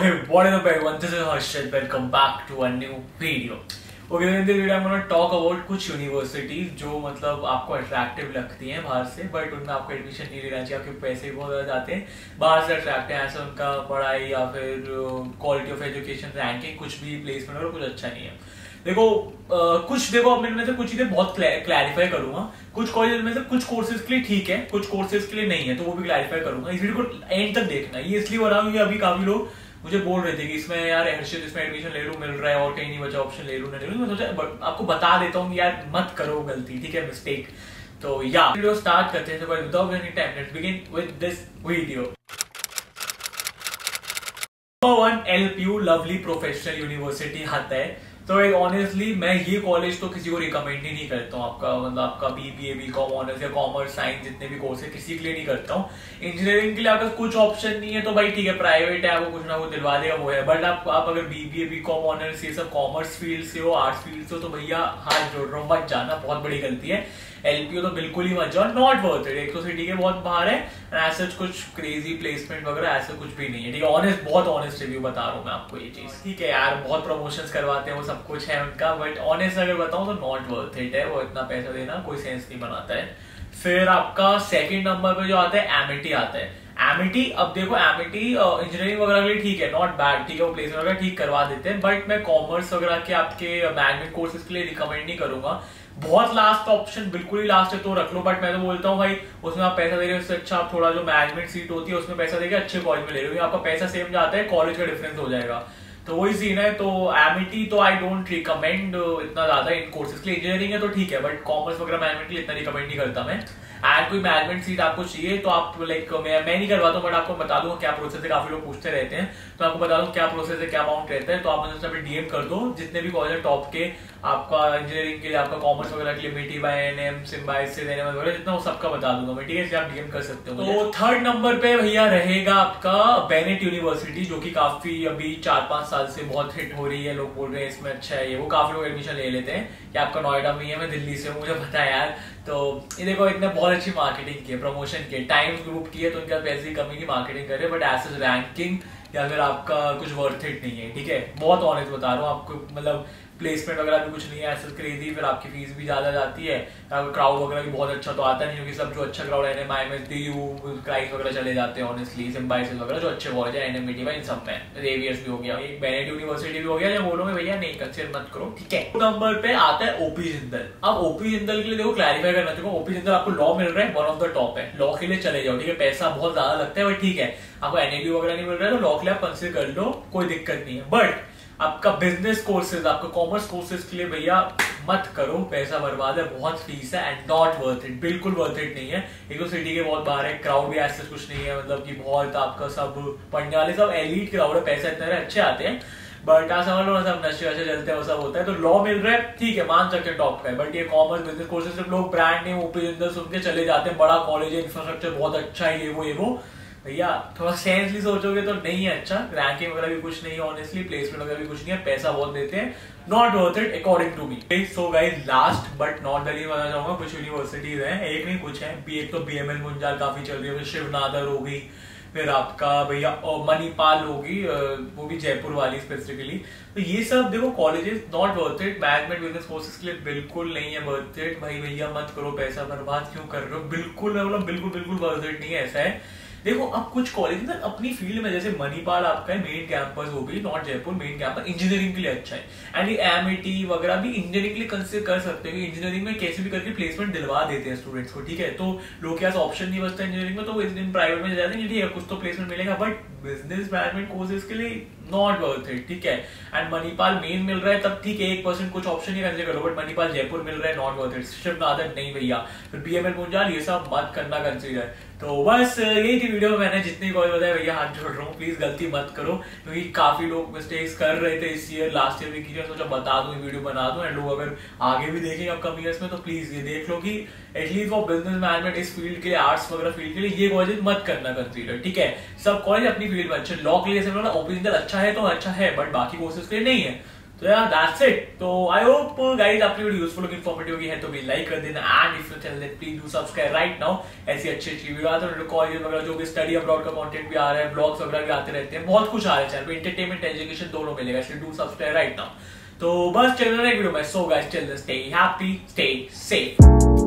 Okay, what is up everyone? This is Harshit. Welcome back to a new video. Okay, in this video I'm going to talk about कुछ universities जो मतलब आपको attractive लगती हैं बाहर से, but उनमें आपको एडमिशन नहीं लेना चाहिए, आपके पैसे भी बहुत ज़्यादा जाते हैं। बाहर से अट्रैक्टिव है, ऐसा उनका पढ़ाई या फिर क्वालिटी ऑफ एजुकेशन, रैंकिंग, कुछ भी प्लेसमेंट और कुछ अच्छा नहीं है। देखो अब मैं इनमें से कुछ चीजें बहुत क्लैरिफाई करूंगा। कुछ कॉलेज में से कुछ कोर्सेज के लिए ठीक है, कुछ कोर्सेज के लिए नहीं है, तो वो भी क्लैरिफाई करूंगा। इस वीडियो को एंड तक देखना। ये इसलिए हो रहा है क्योंकि अभी काफी लोग मुझे बोल रहे थे कि इसमें यार हर्षित इसमें एडमिशन ले लूं, मिल रहा है और कहीं नहीं बचा ऑप्शन, ले लूं ना ले लूं। मैं सोचा आपको बता देता हूँ यार मत करो गलती, ठीक है, मिस्टेक। तो या वीडियो स्टार्ट करते हैं। Without any time let's begin with this video. Number 1 LPU Lovely Professional University आता है। तो ऑनेस्टली मैं ये कॉलेज तो किसी को रिकमेंड ही नहीं करता हूँ। आपका मतलब आपका BBA BCom ऑनर्स या कॉमर्स साइंस जितने भी कोर्स है किसी के लिए नहीं करता हूँ। इंजीनियरिंग के लिए आपका कुछ ऑप्शन नहीं है तो भाई ठीक है, प्राइवेट है, आपको कुछ ना कुछ दिलवा देगा वो है। बट आप अगर BBA BCom ऑनर्स ये सब कॉमर्स फील्ड से हो, आर्ट्स फील्ड से हो, तो भैया हाथ जोड़ रहा हूँ, मत जाना, बहुत बड़ी गलती है। LPU तो बिल्कुल ही मत जाओ, नॉट वर्थ इट। एक तो सिटी के बहुत बाहर है, ऐसा कुछ क्रेजी प्लेसमेंट वगैरह ऐसा कुछ भी नहीं है, ठीक है। बहुत ऑनेस्ट रिव्यू बता रहा हूँ मैं आपको ये चीज, ठीक है यार। बहुत प्रमोशंस करवाते हैं, वो सब कुछ है उनका, बट ऑनेस्ट अगर बताऊं तो नॉट वर्थ इट है। वो इतना पैसा देना कोई सेंस नहीं बनाता है। फिर आपका सेकंड नंबर पे जो आता है एमिटी आता है। एमिटी, अब देखो एमिटी इंजीनियरिंग वगैरह के लिए ठीक है, नॉट बैड, ठीक है, वो प्लेसमेंट वगैरह ठीक करवा देते हैं, बट मैं कॉमर्स वगैरह के आपके मैनेजमेंट कोर्सेज के लिए रिकमेंड नहीं करूंगा। बहुत लास्ट ऑप्शन, बिल्कुल ही लास्ट है तो रख लो, बट मैं तो बोलता हूँ भाई उसमें आप पैसा दे रहे हो, उससे अच्छा आप थोड़ा जो मैनेजमेंट सीट होती है उसमें पैसा देके अच्छे कॉलेज में ले रहे हो। आपका पैसा सेम जाता है, कॉलेज का डिफरेंस हो जाएगा, तो वही सीन है। तो एमिटी तो आई डोंट रिकमेंड इतना ज्यादा इन कोर्सेज के लिए। इंजीनियरिंग है तो ठीक है, बट कॉमर्स वगैरह मैनेजमेंट के लिए इतना रिकमेंड नहीं करता मैं। एंड कोई मैनेजमेंट सीट आपको चाहिए तो आप लाइक मैं नहीं करवाता हूँ, बट आपको बता दूंगा क्या प्रोसेस है। काफी लोग पूछते रहते हैं तो आपको बता दूं क्या प्रोसेस है, क्या अमाउंट रहता है। तो आप मुझे DM कर दो, जितने भी कॉलेज है टॉप के, आपका इंजीनियरिंग के लिए, आपका कॉमर्स वगैरह के लिए, मिटी बाय NM, सिम्बाइस से वगैरह, जितना वो सबका बता दूंगा मैं, ठीक है। आप DM कर सकते हो। तो थर्ड नंबर पे भैया रहेगा आपका बेनेट यूनिवर्सिटी, जो कि काफी अभी 4-5 साल से बहुत हिट हो रही है। लोग बोल रहे हैं इसमें अच्छा है, ये वो, काफी लोग एडमिशन ले लेते हैं। कि आपका नोएडा में ही है, मैं दिल्ली से हूँ, मुझे पता है यार। तो ये देखो इतने बहुत अच्छी मार्केटिंग की है, प्रमोशन की है, टाइम्स ग्रुप की है, तो इनका पैसे की कमी की मार्केटिंग करे, बट एज रैंकिंग या फिर आपका कुछ वर्थ इट नहीं है, ठीक है। बहुत ऑनेस्ट बता रहा हूँ आपको, मतलब प्लेसमेंट वगैरह भी कुछ नहीं है ऐसा क्रेजी, फिर आपकी फीस भी ज्यादा जाती है, क्राउड वगैरह भी बहुत अच्छा तो आता नहीं, क्योंकि सब जो अच्छा क्राउड है NM, IMS, DU, क्राइस्ट वगैरह चले जाते हैं ऑनेस्टली, सिम्बाइसिस वगैरह जो अच्छे कॉलेज है, NM, मिटी इन सब में, रेवियर्स भी हो गया, एक बेनेट यूनिवर्सिटी भी हो गया। या बोलोगे भैया नहीं कंसिडर मत करो, ठीक है। नंबर पे आता है OP जिंदल। अब OP जिंदल के लिए देखो क्लैरिफाई करना चाहिए, OP जिंदल आपको लॉ मिल रहा है, वन ऑफ द टॉप है, लॉ के लिए चले जाओ, ठीक है। पैसा बहुत ज्यादा लगता है बट ठीक है, आपको NLU वगैरह नहीं मिल रहा है तो लॉ के लिए आप कंसिडर कर लो, कोई दिक्कत नहीं है। बट आपका बिजनेस कोर्सेज, आपका कॉमर्स कोर्सेज के लिए भैया मत करो, पैसा बर्बाद है, बहुत फीस है एंड नॉट वर्थ इट, बिल्कुल वर्थ इट नहीं है। एक तो सिटी के बहुत बाहर है, क्राउड भी ऐसा कुछ नहीं है, मतलब कि बहुत आपका सब पढ़ने वाले सब एलीट क्राउड है, पैसा इतने अच्छे आते हैं, बट आप समझ लो ना, सब नशे वशे चलते हैं, वो सब होता है। तो लॉ मिल रहा है, ठीक है, मान सकते हैं टॉप का है, बट ये कॉमर्स बिजनेस कोर्सेज से लोग ब्रांड नेम OP जिंदल सुन के चले जाते हैं, बड़ा कॉलेज है, इंफ्रास्ट्रक्चर बहुत अच्छा है, ये वो भैया थोड़ा सेंसली सोचोगे तो नहीं है अच्छा, रैंकिंग वगैरह भी कुछ नहीं है ऑनेस्टली, प्लेसमेंट वगैरह भी कुछ नहीं है, पैसा बहुत देते हैं, not worth it according to me. So guys last but not the least बताना चाहूंगा, कुछ यूनिवर्सिटीज हैं, एक नहीं कुछ है। एक तो BML मुंजाल काफी चल रही है, फिर शिवनादर होगी, फिर आपका भैया मणिपाल होगी, वो भी जयपुर वाली स्पेसिफिकली। तो ये सब देखो colleges not worth it, management business courses के लिए बिल्कुल नहीं है वर्थ इट। भाई भैया मत करो, पैसा बर्बाद क्यों कर रहे हो, बिल्कुल मतलब बिल्कुल वर्थ इट नहीं है, ऐसा है। देखो अब कुछ कॉलेज ना अपनी फील्ड में, जैसे मणिपाल आपका है मेन कैंपस, वो भी not Jaipur, main campus engineering के लिए अच्छा है, एंड ये MIT वगैरह भी इंजीनियरिंग के लिए कंसिडर कर सकते हैं, इंजीनियरिंग में कैसे भी करके प्लेसमेंट दिलवा देते हैं स्टूडेंट्स को, ठीक है। तो लोग के पास ऑप्शन नहीं बचता इंजीनियरिंग में, तो वो प्राइवेट में जाते हैं, ठीक है, कुछ तो प्लेसमेंट मिलेगा, बट बिजनेस मैनेजमेंट कोर्सेज के लिए नॉट वर्थ इट, ठीक है। एंड मणिपाल मेन मिल रहा है तब ठीक है, 1% कुछ ऑप्शन ही कंसिडर करो, बट मणिपाल जयपुर मिल रहा है, नॉट वर्थ इट। शिवनादर नहीं भैया, फिर BML मुंजाल, ये सब मत करना कंसिडर। तो बस यही थी वीडियो में, मैंने जितनी कॉलेज बताया भैया हाथ जोड़ रहा हूँ, प्लीज गलती मत करो, क्योंकि काफी लोग मिस्टेक्स कर रहे थे इस ईयर, लास्ट ईयर भी की, सोचा बता दूं, वीडियो बना दूं, एंड लोग अगर आगे भी देखेंगे अपकमिंग ईयर्स में तो प्लीज ये देख लो कि एटलीस्ट फॉर बिजनेस मैनेजमेंट इस फील्ड के लिए, आर्ट्स वगैरह फील्ड के लिए ये कॉलेज मत करना कंसीडर, ठीक है। सब कॉलेज अपनी फील्ड में अच्छे, लॉ के लिए OP जिंदल अच्छा है तो अच्छा है, बट बाकी कोर्सेज के लिए नहीं है। तो यार दैट्स इट। तो आई होप गाइस आपकी वीडियो यूजफुल होगी, इन्फॉर्मेटिव होगी है तो भी लाइक कर देना, and if you channel please do subscribe right now. ऐसी अच्छी वीडियो आते हैं, कॉलेज वगैरह जो भी स्टडी अब्रॉड का कंटेंट भी आ रहा है, ब्लॉग्स वगैरह भी आते रहते हैं, बहुत कुछ आ रहा है चैनल पे, एंटरटेनमेंट एजुकेशन दोनों मिलेगा, इसलिए डू सब्सक्राइब राइट नाउ। तो बस चलना एक वीडियो में। So guys till then stay happy, stay safe.